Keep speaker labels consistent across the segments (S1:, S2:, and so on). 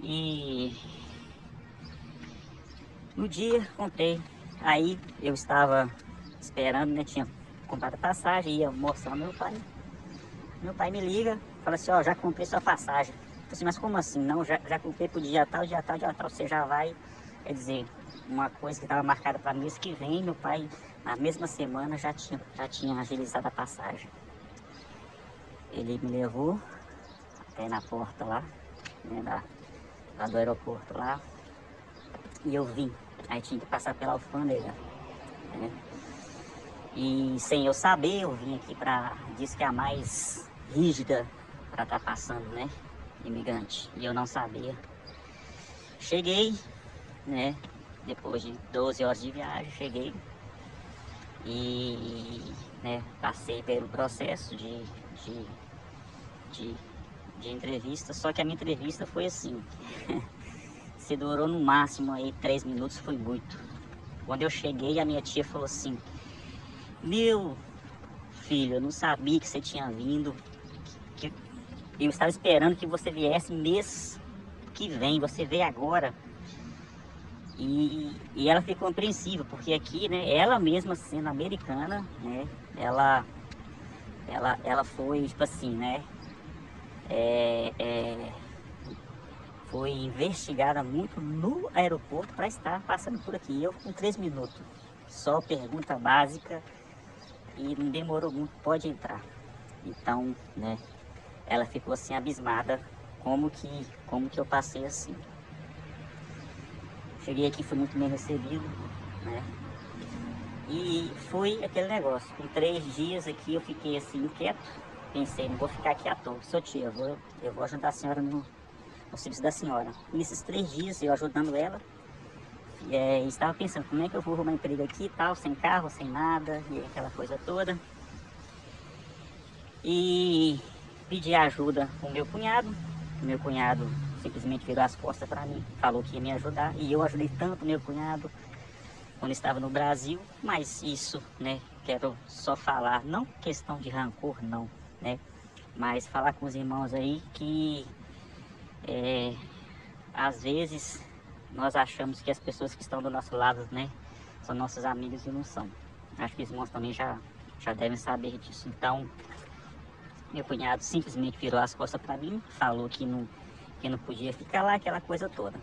S1: E no dia comprei. Aí eu estava esperando, né? Tinha comprado a passagem, ia mostrar ao meu pai. Meu pai me liga, fala assim, ó, já comprei sua passagem. Eu falei assim, mas como assim? Não, já comprei pro dia tal, dia tal, dia tal. Você já vai, quer dizer, uma coisa que estava marcada para mês que vem, meu pai, na mesma semana, já tinha agilizado a passagem. Ele me levou até na porta lá, né, lá do aeroporto lá, e eu vim. Aí tinha que passar pela alfândega, né? E sem eu saber, eu vim aqui diz que é a mais rígida para estar passando, né? Imigrante. E eu não sabia. Cheguei, né? Depois de 12 horas de viagem, cheguei. E, né, passei pelo processo de, de entrevista. Só que a minha entrevista foi assim. Se durou no máximo aí 3 minutos, foi muito. Quando eu cheguei, a minha tia falou assim: meu filho, eu não sabia que você tinha vindo. Que eu estava esperando que você viesse mês que vem, você veio agora. E ela ficou apreensiva, porque aqui, né, ela mesma sendo americana, né, ela foi, tipo assim, né, é, é, foi investigada muito no aeroporto para estar passando por aqui. Eu com 3 minutos, só pergunta básica e não demorou muito, pode entrar. Então, né, ela ficou assim abismada como que eu passei assim. Cheguei aqui, fui muito bem recebido, né? E foi aquele negócio, com 3 dias aqui eu fiquei assim inquieto, pensei, não vou ficar aqui à toa, sou tia, eu vou ajudar a senhora no serviço da senhora. E nesses 3 dias eu ajudando ela, estava pensando como é que eu vou arrumar emprego aqui e tal, sem carro, sem nada, e aquela coisa toda. E pedi ajuda pro meu cunhado simplesmente virou as costas para mim, falou que ia me ajudar, e eu ajudei tanto meu cunhado quando estava no Brasil, mas isso, né, quero só falar, não questão de rancor, não, né, mas falar com os irmãos aí que às vezes nós achamos que as pessoas que estão do nosso lado, né, são nossos amigos e não são. Acho que os irmãos também já devem saber disso. Então, meu cunhado simplesmente virou as costas para mim, falou que não podia ficar lá, aquela coisa toda.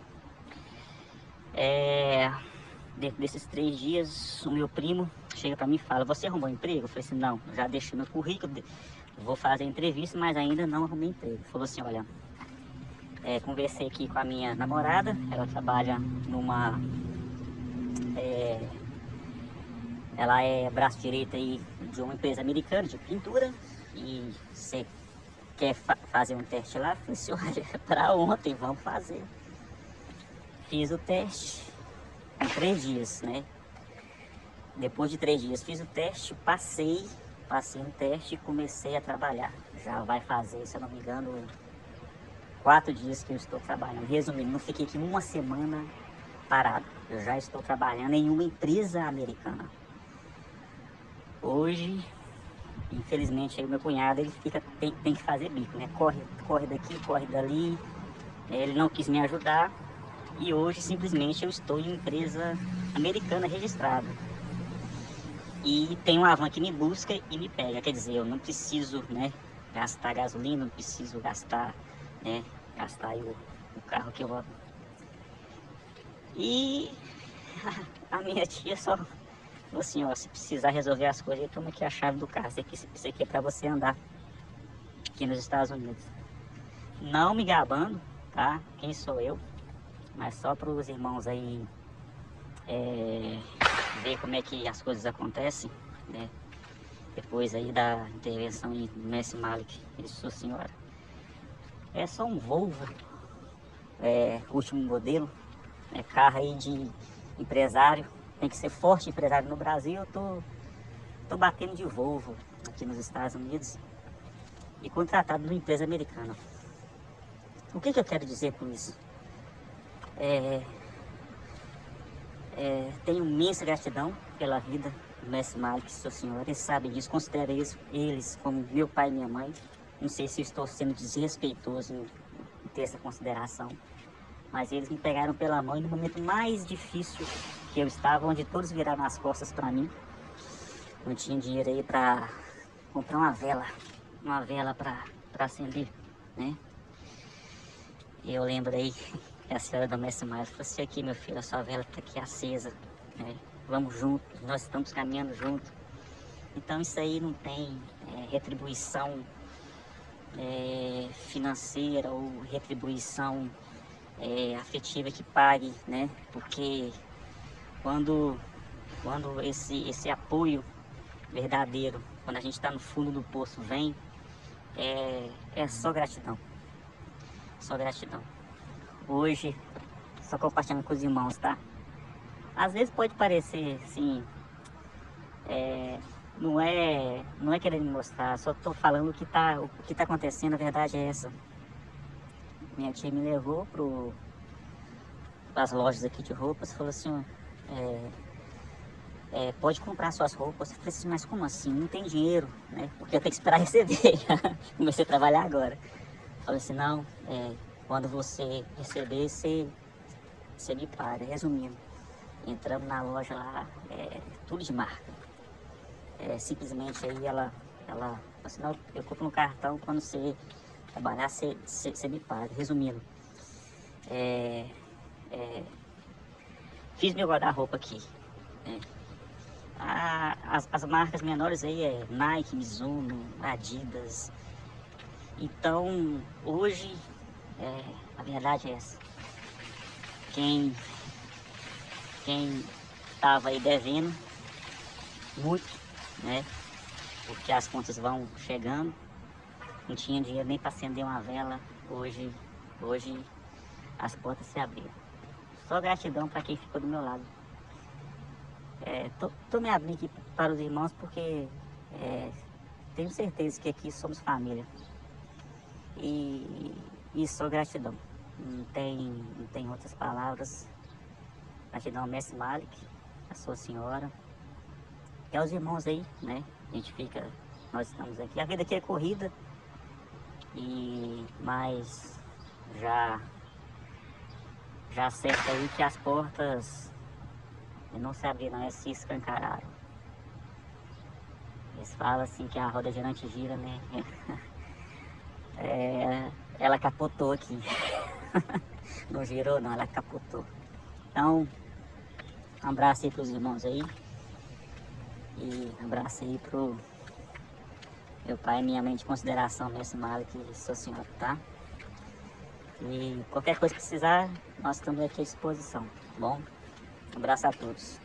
S1: Dentro desses 3 dias, o meu primo chega para mim e fala: você arrumou emprego? Eu falei assim: não, já deixei meu currículo, vou fazer a entrevista, mas ainda não arrumei emprego. Ele falou assim: olha, conversei aqui com a minha namorada, ela trabalha ela é braço direito aí de uma empresa americana de pintura, e você quer fazer um teste lá? Eu falei assim: olha, para ontem, vamos fazer. Fiz o teste em 3 dias, né? Depois de 3 dias fiz o teste, passei no teste e comecei a trabalhar. Já vai fazer, se eu não me engano, 4 dias que eu estou trabalhando. Resumindo, não fiquei aqui uma semana parado. Eu já estou trabalhando em uma empresa americana. Hoje, infelizmente, aí o meu cunhado ele tem que fazer bico, né? Corre daqui, corre dali. Ele não quis me ajudar e hoje simplesmente eu estou em uma empresa americana registrada. E tem uma van que me busca e me pega, quer dizer, eu não preciso, né, gastar gasolina, não preciso gastar, né, gastar aí o carro que eu vou. E a minha tia só falou assim: ó, se precisar resolver as coisas, toma aqui a chave do carro, isso aqui é para você andar aqui nos Estados Unidos. Não me gabando, tá? Quem sou eu? Mas só para os irmãos aí ver como é que as coisas acontecem, né? Depois aí da intervenção de Messi Malik, ele disse: senhora, é só um Volvo, último modelo, carro aí de empresário, tem que ser forte empresário no Brasil. Eu tô batendo de Volvo aqui nos Estados Unidos e contratado numa empresa americana. O que eu quero dizer com isso? Tenho imensa gratidão pela vida do Messi Malik, seu senhor, eles sabem disso, considero eles como meu pai e minha mãe. Não sei se eu estou sendo desrespeitoso em ter essa consideração, mas eles me pegaram pela mão e no momento mais difícil que eu estava, onde todos viraram as costas para mim. Não tinha dinheiro aí para comprar uma vela para acender, né? E eu lembro aí que a senhora do Mestre Maia falou assim: aqui meu filho, a sua vela está aqui acesa, né? Vamos juntos, nós estamos caminhando juntos. Então isso aí não tem retribuição financeira ou retribuição afetiva que pague, né? Porque quando esse apoio verdadeiro, quando a gente está no fundo do poço, vem, é só gratidão. Só gratidão. Hoje, só compartilhando com os irmãos, tá? Às vezes pode parecer assim, não é querendo me mostrar, só tô falando o que tá acontecendo, a verdade é essa. Minha tia me levou as lojas aqui de roupas, falou assim, pode comprar suas roupas. Eu falei assim, mas como assim? Não tem dinheiro, né? Porque eu tenho que esperar receber. Comecei a trabalhar agora. Falei assim, não, quando você receber, você me paga. Resumindo, entramos na loja lá, tudo de marca. Simplesmente aí ela falou assim, não, eu compro no cartão, quando você trabalhar, você me paga. Resumindo, fiz meu guarda-roupa aqui, né? As marcas menores aí é Nike, Mizuno, Adidas. Então, hoje, a verdade é essa. Quem estava aí devendo muito, né? Porque as contas vão chegando, não tinha dinheiro nem para acender uma vela. Hoje as portas se abriram. Só gratidão para quem ficou do meu lado. Tô me abrindo aqui para os irmãos porque tenho certeza que aqui somos família. E só gratidão. Não tem outras palavras. Gratidão ao Mestre Malik, a sua senhora, e aos irmãos aí, né? Nós estamos aqui. A vida aqui é corrida, mas já acerta aí que as portas não se abriram, se escancararam. Eles falam assim que a roda girante gira, né? Ela capotou aqui. Não girou não, ela capotou. Então, um abraço aí pros irmãos aí. E um abraço aí pro meu pai e minha mãe de consideração, Mestre Malik e sua senhora, tá? E qualquer coisa que precisar, nós estamos aqui à disposição, tá bom? Um abraço a todos.